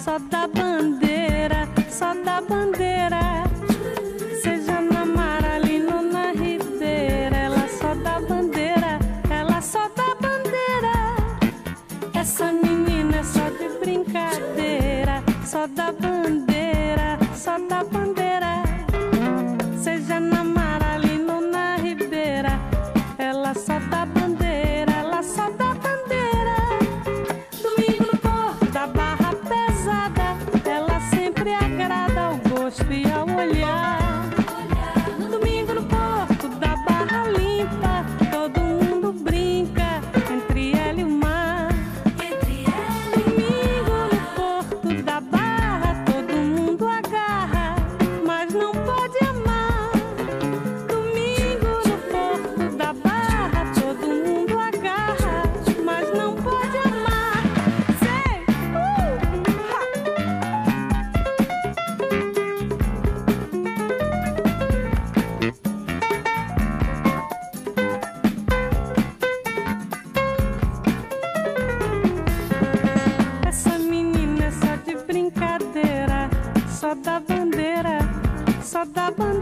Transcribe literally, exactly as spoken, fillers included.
só da bandeira, só da bandeira. Seja na Maralina ou na Ribeira, ela só da bandeira, ela só da bandeira. Essa menina é só de brincadeira, só da bandeira, só da bandeira. Seja na Maralina ou na Ribeira, ela só dá bandeira, ela só dá bandeira. Domingo no porto da Barra Pesada, ela sempre agrada ao gosto e ao olhar. Domingo no porto da Barra Limpa, todo mundo brinca entre ela e o mar. Domingo no porto da Barra, todo mundo agarra, mas não pode amar. Domingo no porto da Barra, todo mundo agarra, mas não pode amar. Sei! Uh! Ha! Essa menina é só de brincadeira, só da bandeira, só da bandeira.